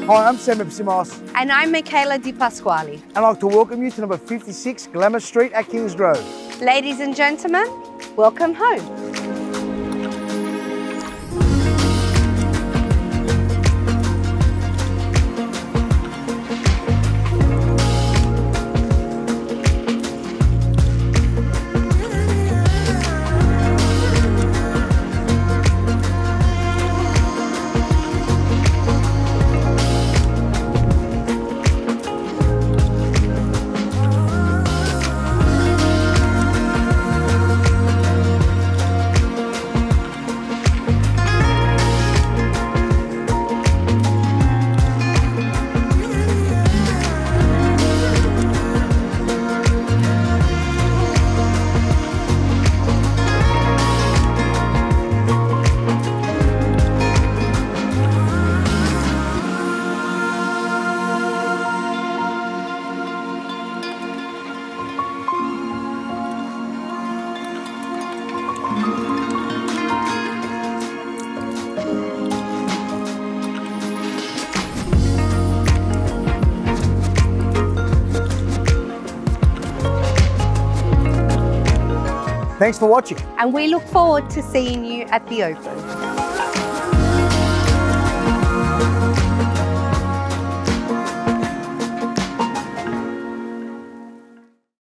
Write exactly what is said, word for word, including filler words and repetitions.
Hi, I'm Sam Epsimos. And I'm Michaela Di Pasquale. And I'd like to welcome you to number fifty-six Glamis Street at Kingsgrove. Ladies and gentlemen, welcome home. Thanks for watching. And we look forward to seeing you at the Open.